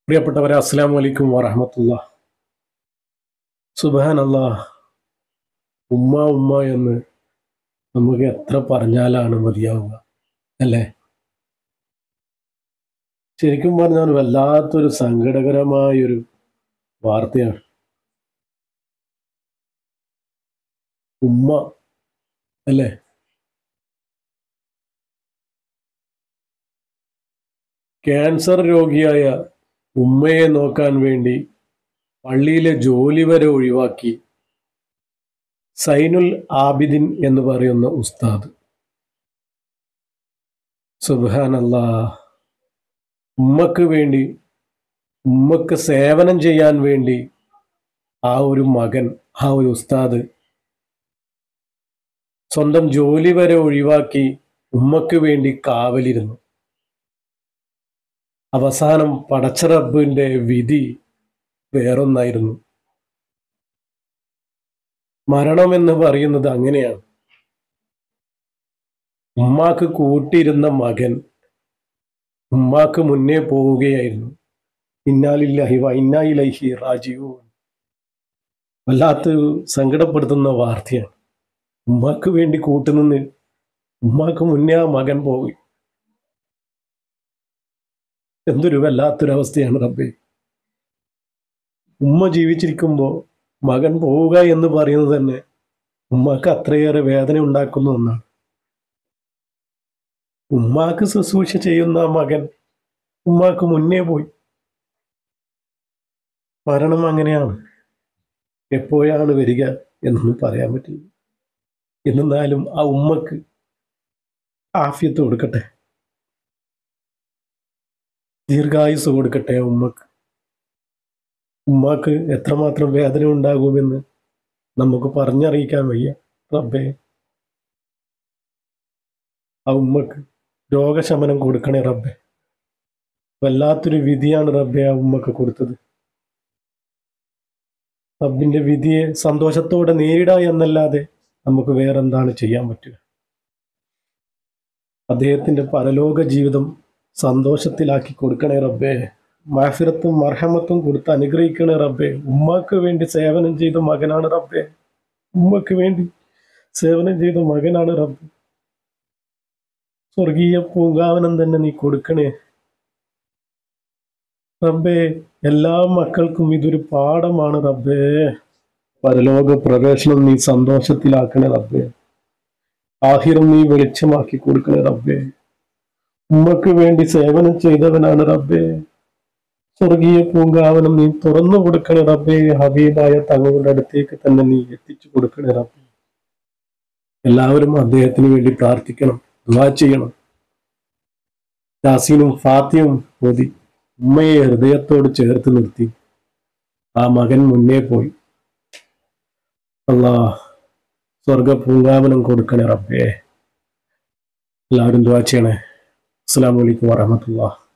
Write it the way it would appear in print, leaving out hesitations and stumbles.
പ്രിയപ്പെട്ടവരെ, അസ്സലാമു അലൈക്കും വറഹ്മത്തുള്ളാഹി. സുബ്ഹാനല്ലാഹ്. ഉമ്മ ഉമ്മ എന്ന് നമുക്ക് എത്ര പറഞ്ഞാലാണ് മതിയാവുക, അല്ലേ? ശരിക്കും പറഞ്ഞാൽ വല്ലാത്തൊരു സങ്കടകരമായൊരു വാർത്തയാണ്. ഉമ്മ, അല്ലേ? ക്യാൻസർ രോഗിയായ ഉമ്മയെ നോക്കാൻ വേണ്ടി പള്ളിയിലെ ജോലി വരെ ഒഴിവാക്കി സൈനുൽ ആബിദിൻ എന്ന് പറയുന്ന ഉസ്താദ്. സുബ്ഹാനല്ലാഹ്. ഉമ്മക്ക് വേണ്ടി, ഉമ്മക്ക് സേവനം ചെയ്യാൻ വേണ്ടി ആ ഒരു മകൻ, ആ ഒരു ഉസ്താദ് സ്വന്തം ജോലി വരെ ഒഴിവാക്കി ഉമ്മക്ക് വേണ്ടി കാവലിരുന്നു. അവസാനം പടച്ച റബ്ബിന്റെ വിധി വേറൊന്നായിരുന്നു. മരണമെന്ന് പറയുന്നത് അങ്ങനെയാണ്. ഉമ്മാക്ക് കൂട്ടിയിരുന്ന മകൻ ഉമ്മാക്ക് മുന്നേ പോവുകയായിരുന്നു. ഇന്നാ ലില്ലാഹി വ ഇന്നാ ഇലൈഹി റാജിഊൻ. വല്ലാത്തൊരു സങ്കടപ്പെടുത്തുന്ന വാർത്തയാണ്. ഉമ്മാക്ക് വേണ്ടി കൂട്ടുനിന്ന് ഉമ്മാക്ക് മുന്നേ ആ മകൻ പോയി. എന്തൊരു വല്ലാത്തൊരവസ്ഥയാണ് റബ്ബേ. ഉമ്മ ജീവിച്ചിരിക്കുമ്പോൾ മകൻ പോവുക എന്ന് പറയുന്നത് തന്നെ ഉമ്മാക്ക് അത്രയേറെ വേദന ഉണ്ടാക്കുന്ന ഒന്നാണ്. ഉമ്മാക്ക് ശുശ്രൂഷ ചെയ്യുന്ന മകൻ ഉമ്മാക്ക് മുന്നേ പോയി. മരണം അങ്ങനെയാണ്. എപ്പോഴാണ് വരിക എന്നൊന്നും പറയാൻ പറ്റില്ല. എന്നാലും ആ ഉമ്മക്ക് ആഫിയത്ത് കൊടുക്കട്ടെ, ദീർഘായുസ് കൊടുക്കട്ടെ ഉമ്മക്ക്. ഉമ്മാക്ക് എത്രമാത്രം വേദന ഉണ്ടാകുമെന്ന് നമുക്ക് പറഞ്ഞറിയിക്കാൻ വയ്യ. റബ്ബേ, ആ ഉമ്മക്ക് രോഗശമനം കൊടുക്കണേ റബ്ബേ. വല്ലാത്തൊരു വിധിയാണ് റബ്ബേ ആ ഉമ്മക്ക് കൊടുത്തത്. റബ്ബിന്റെ വിധിയെ സന്തോഷത്തോടെ നേരിടുക എന്നല്ലാതെ നമുക്ക് വേറെന്താണ് ചെയ്യാൻ പറ്റുക? അദ്ദേഹത്തിന്റെ പരലോക ജീവിതം സന്തോഷത്തിലാക്കി കൊടുക്കണേ റബ്ബേ. മഗ്ഫിറത്തും മർഹമത്തും കൊടുത്ത് അനുഗ്രഹിക്കണേ റബ്ബേ. ഉമ്മാക്ക് വേണ്ടി സേവനം ചെയ്ത മകനാണ് റബ്ബേ. ഉമ്മക്ക് വേണ്ടി സേവനം ചെയ്ത മകനാണ് റബ്ബേ. സ്വർഗീയ പൂങ്കാവനം തന്നെ നീ കൊടുക്കണേ റബ്ബേ. എല്ലാ മക്കൾക്കും ഇതൊരു പാഠമാണ് റബ്ബേ. പരലോക പ്രവേശനം നീ സന്തോഷത്തിലാക്കണേ റബ്ബേ. ആഹിറം നീ വെളിച്ചമാക്കി കൊടുക്കണേ റബ്ബേ. ഉമ്മക്ക് വേണ്ടി സേവനം ചെയ്തവനാണ് റബ്ബേ. സ്വർഗീയ പൂങ്കാവനം നീ തുറന്നു കൊടുക്കണേ റബ്ബേ. ഹബീബായ തങ്ങളുടെ അടുത്തേക്ക് തന്നെ നീ എത്തിച്ചു കൊടുക്കണേ റബ്ബേ. എല്ലാവരും അദ്ദേഹത്തിന് വേണ്ടി പ്രാർത്ഥിക്കണം, ദുആ ചെയ്യണം. യാസീനും ഫാത്തിയും ഓതി ഉമ്മയെ ഹൃദയത്തോട് ചേർത്ത് നിർത്തി ആ മകൻ മുന്നേ പോയി. അല്ലാഹ് സ്വർഗ പൂങ്കാവനം കൊടുക്കണേ റബ്ബേ. എല്ലാവരും ദുആ ചെയ്യണേ. അസ്സലാമു അലൈക്കും വറഹ്മത്തുള്ളാഹി.